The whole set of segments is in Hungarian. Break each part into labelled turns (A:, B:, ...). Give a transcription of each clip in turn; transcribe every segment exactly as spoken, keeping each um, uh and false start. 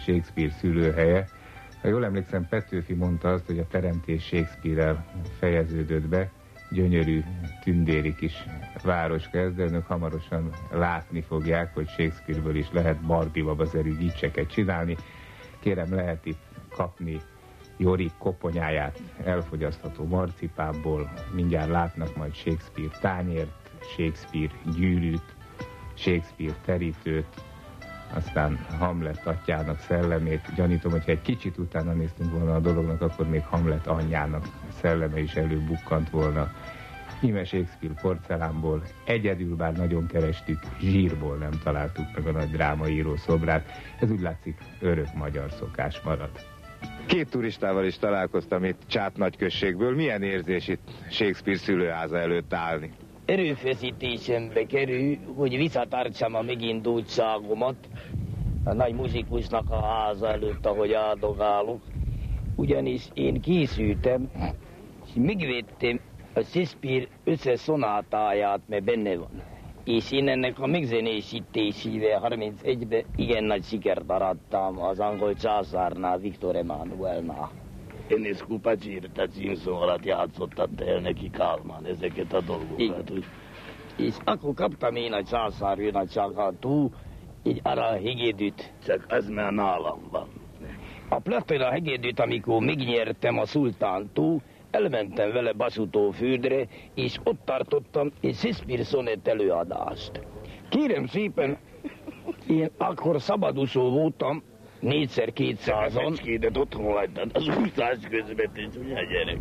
A: Shakespeare szülőhelye. Ha jól emlékszem, Petőfi mondta azt, hogy a teremtés Shakespeare-rel fejeződött be, gyönyörű, tündéri kis városka ez, de önök hamarosan látni fogják, hogy Shakespeare-ből is lehet bardilabazerű gicseket csinálni. Kérem, lehet itt kapni Jorik koponyáját elfogyasztható marcipánból, mindjárt látnak majd Shakespeare tányért, Shakespeare gyűrűt, Shakespeare terítőt, aztán Hamlet atyának szellemét. Gyanítom, hogyha egy kicsit utána néztünk volna a dolognak, akkor még Hamlet anyjának szelleme is előbukkant volna. Íme Shakespeare porcelánból, egyedül, bár nagyon kerestük, zsírból nem találtuk meg a nagy drámaíró szobrát. Ez úgy látszik, örök magyar szokás marad. Két turistával is találkoztam itt Csát nagyközségből. Milyen érzés itt Shakespeare szülőháza előtt állni?
B: Erőfeszítésembe kerül, hogy visszatartsam a megindultságomat a nagy muzsikusnak a háza előtt, ahogy áldogálok. Ugyanis én készültem, és megvettem a Shakespeare összes szonátáját, mert benne van. És én ennek a megzenésítésével harmincegyben igen nagy sikert arattam az angol császárnál, Viktor Emanuelnál. Enescu Pacsirta címszó alatt játszottatta el neki Kálmán ezeket a dolgokat. És akkor kaptam én a császárőn csak túl egy arra hegedűt. Csak az már nálam van. A Platóra hegedűt, amikor megnyertem a szultántól, elmentem vele Basutóföldre, és ott tartottam egy Shakespeare szonett előadást. Kérem szépen, én akkor szabadúszó voltam, négyszer kétszázon. Fecskédet otthon hagytad, az úszás közben, és ugye gyerek.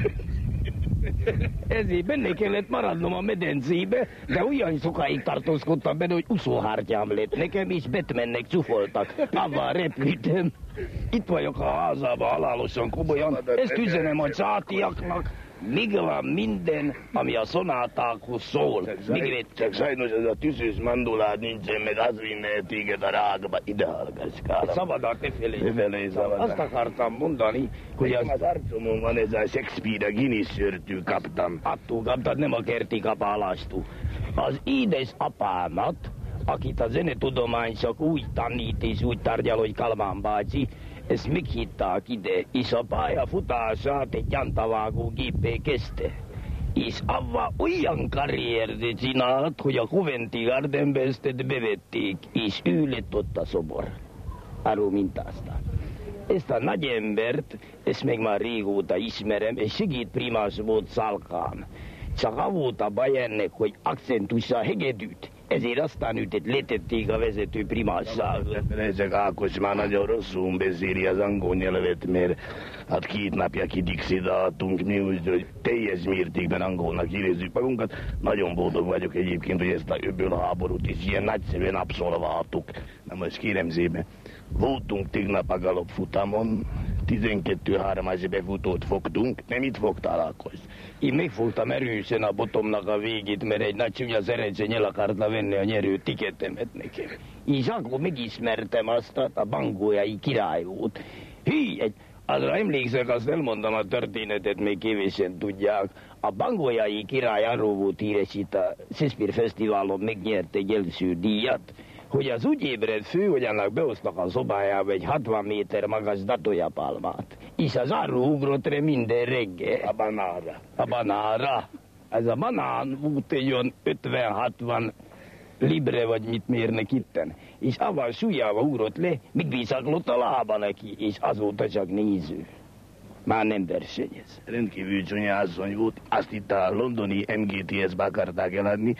B: Ezért benne kellett maradnom a medencébe, de olyan sokáig tartózkodtam benne, hogy úszóhártyám lett nekem, és Batmannek csúfoltak. Avval repültem. Itt vagyok a házában halálosan komolyan, ezt üzenem a csátiaknak. Még van minden, ami a szonátákhoz szól. Még csak sajnos ez a tűzős mandulád nincsen, meg az vinne téged a rágba. Ide hallgass, Kállam. Szabadát ne felejtsd. Azt akartam mondani, hogy az... az arcomon van ez a Shakespeare, a Guinness sörtől kaptam. Attól kaptad, nem a kerti kapálástól. Az édes apámat, akit a zenetudomány csak úgy tanít és úgy tárgyal, hogy Kálmán bácsi, ezt meghitták ide, és a pályafutását egy jantavágó géppel kezdte. És avva olyan karriert csinált, hogy a Coventry Gardenbe ezt bevették, és ő lett ott a szobor. Arról mintázták. Ezt a nagy embert, ezt meg már régóta ismerem, és segédprimás volt Szalkán. Csak a volt a baj ennek, hogy akcentusa hegedűt. Ezért aztán őt letették a vezető primással. Ezek Ákos már nagyon rosszul beszéli az angol nyelvet, mert hát két napja kidixidáltunk mi úgy, hogy teljes mértékben angolnak érezzük magunkat. Nagyon boldog vagyok egyébként, hogy ezt a öbölháborút is ilyen nagyszerűen abszolváltuk. Na most kérem szépen, voltunk tegnap a galopfutamon, tizenkettő hármas befutót fogtunk, nem itt fogtál, Ákos? Én megfogtam erősen a botomnak a végét, mert egy nagy csúnya szerencsén el akart venni a nyerő tiketemet nekem. És akkor megismertem azt, a bangójai király volt. Hí, egy, azra emlékszek, azt elmondom a történetet, még kevésen tudják. A bangójai király arról volt híres itt a Shakespeare Fesztiválon, megnyert egy első díjat, hogy az úgy ébredt fő, hogy annak behoztak a szobájába egy hatvan méter magas datójapálmát. És az arról ugrott re minden reggel. A banára. A banára. Ez a banán volt egy olyan ötven-hatvan libre, vagy mit mérnek itten. És avval súlyával ugrott le, míg visszaklott a lába neki, és azóta csak néző. Már nem versenyez. Rendkívül csúnya asszony volt, azt itt a londoni em gé té es-be akarták eladni,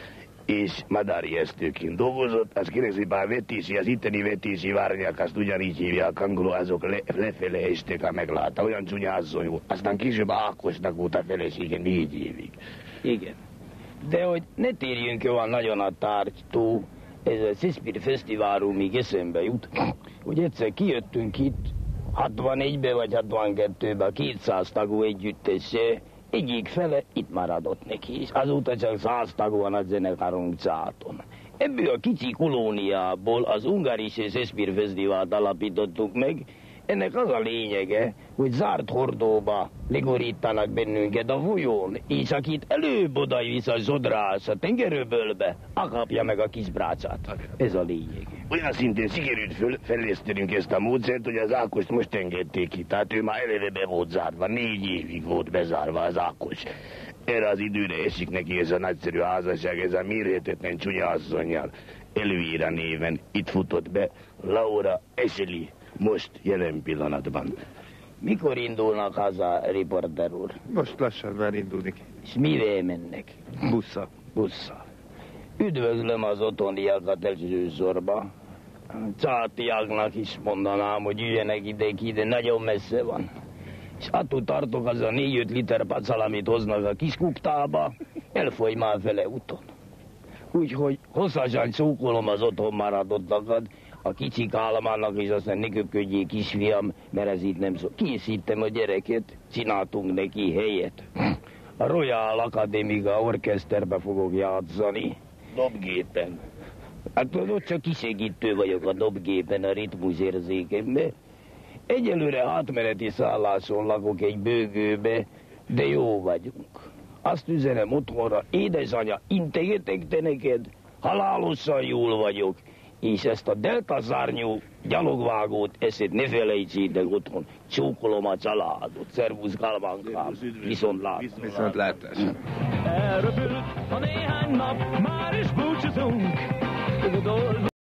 B: és madári esztőként dolgozott, az kérdezik, a vetési, az itteni vetési várják, azt ugyanígy hívják angolul, azok le, lefele estek, ha meglátta, olyan csúnya asszony volt. Aztán később Ákosnak volt a felesége négy évig. Igen. De hogy ne térjünk olyan nagyon a tárgytól, ez a Shakespeare Fesztiválról még eszembe jut, hogy egyszer kijöttünk itt, hatvanegybe vagy hatvankettőbe, kétszáz tagú együttese, egyik fele itt maradott neki, és azóta csak száz tag van a zenekarunk Csáton. Ebből a kicsi kolóniából az Ungaris és Shakespeare Fesztivált alapítottuk meg. Ennek az a lényege, hogy zárt hordóba legorítanak bennünket a folyón, és akit előbb oda visz a zsodrás a tengerőbölbe, akapja meg a kis brácsát. Ez a lényege. olyan szintén sikerült föl, fejlesztenünk ezt a módszert, hogy az Ákost most engedték ki. Tehát ő már eleve be volt zárva, négy évig volt bezárva az Ákos. Erre az időre esik neki ez a nagyszerű házasság, ez a mérhetetlen csúnya asszonnyal. Elvira néven itt futott be Laura Eseli, most jelen pillanatban. Mikor indulnak haza, riporter úr?
C: Most lassan már indulni.
B: És mivel mennek?
C: Busszal.
B: Busszal. Üdvözlöm az otthoniakat elsősorban. Csátiaknak is mondanám, hogy jöjjenek ide ki, de nagyon messze van. És attól tartok, az a négy-öt liter pacal, amit hoznak a kis kuptába, elfogy már fele úton. Úgyhogy hosszasan csókolom az otthon maradottakat, a kicsik államának, és aztán ne köpködjék, kisfiam, mert ez itt nem szó. Készítem a gyereket, csináltunk neki helyet. A Royal Academica orkeszterbe fogok játszani. Dobgépen. Hát ott csak kisegítő vagyok a dobgépen, a ritmusérzékemben. Egyelőre átmeneti szálláson lakok egy bőgőbe, de jó vagyunk. Azt üzenem otthonra, édesanyja, integetek te neked, halálosan jól vagyok, és ezt a deltaszárnyú gyalogvágót, ezt ne felejtsétek otthon. Csókolom a családot. Szervusz, Galvánkám. Viszontlátásra.
C: Viszontlátásra.
D: Elröpült a néhány nap, már is búcsúzunk.